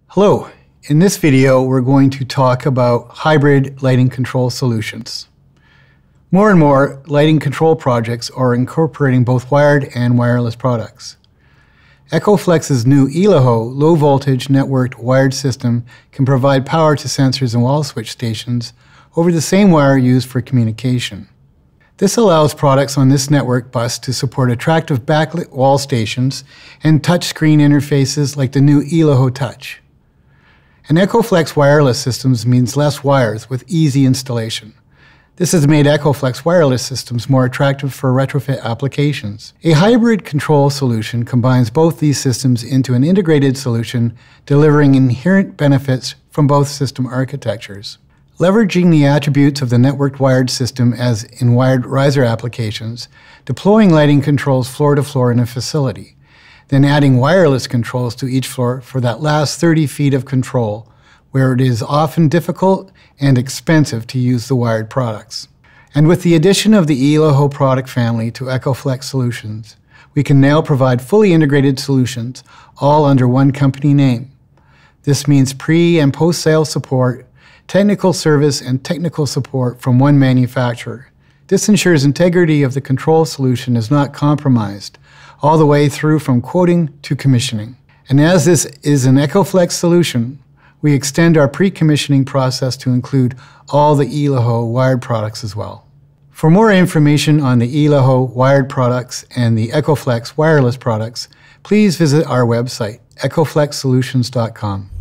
Hello, in this video we're going to talk about hybrid lighting control solutions. More and more lighting control projects are incorporating both wired and wireless products. Echoflex's new Elaho low-voltage networked wired system can provide power to sensors and wall switch stations over the same wire used for communication. This allows products on this network bus to support attractive backlit wall stations and touchscreen interfaces like the new Elaho Touch. An Echoflex wireless systems means less wires with easy installation. This has made Echoflex wireless systems more attractive for retrofit applications. A hybrid control solution combines both these systems into an integrated solution, delivering inherent benefits from both system architectures. Leveraging the attributes of the networked wired system as in wired riser applications, deploying lighting controls floor to floor in a facility, then adding wireless controls to each floor for that last 30 feet of control, where it is often difficult and expensive to use the wired products. And with the addition of the Elaho product family to Echoflex solutions, we can now provide fully integrated solutions, all under one company name. This means pre- and post-sale support, technical service, and technical support from one manufacturer. This ensures integrity of the control solution is not compromised, all the way through from quoting to commissioning. And as this is an Echoflex solution, we extend our pre-commissioning process to include all the Elaho wired products as well. For more information on the Elaho wired products and the Echoflex wireless products, please visit our website, echoflexsolutions.com.